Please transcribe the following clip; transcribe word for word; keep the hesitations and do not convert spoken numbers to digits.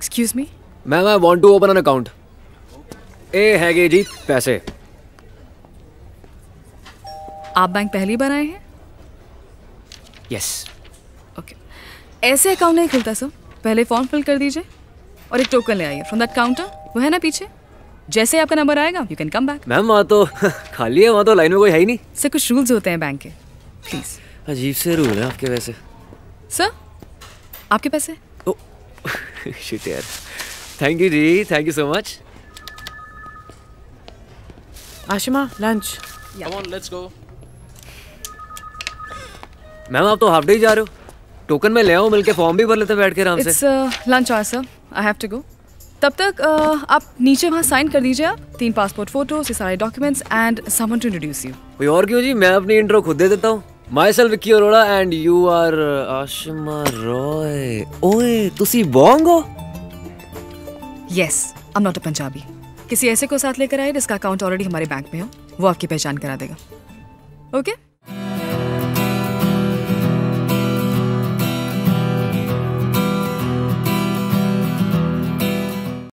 Excuse me. Ma'am I want to open an account. ए हैगे जी पैसे। आप बैंक पहली बार आए हैं? यस। ओके, ऐसे अकाउंट नहीं खुलता सर। पहले फॉर्म फिल कर दीजिए और एक टोकन ले आइए फ्रॉम दैट काउंटर, वो है ना पीछे। जैसे आपका नंबर आएगा you can come back. Ma'am वहाँ तो खाली है, वहाँ तो लाइन में कोई है ही नहीं। सर कुछ रूल्स होते हैं बैंक के, प्लीज। अजीब से रूल है आपके वैसे। सर आपके पैसे। ओह शिट यार, थैंक यू जी, thank you so much. Ashima lunch. Come on, let's go. Ma'am आप तो हाफ डे ही जा रहे हो। टोकन में ले आओ, मिलके फॉर्म भी भर लेते बैठ के आराम से। It's lunch hour sir, I have to go. तब तक uh, आप नीचे वहाँ साइन कर दीजिए। आप तीन पासपोर्ट फोटोज, ये सारे documents and someone to introduce you. कोई और क्यों जी, मैं अपनी इंट्रो खुद दे देता हूँ। Myself Vicky Arora and you are Ashima Roy. ओए तुसी बॉन्ग हो? Yes, I am not a Punjabi. किसी ऐसे को साथ लेकर आए जिसका अकाउंट ऑलरेडी हमारे बैंक में हो, वो आपकी पहचान करा देगा। Okay okay?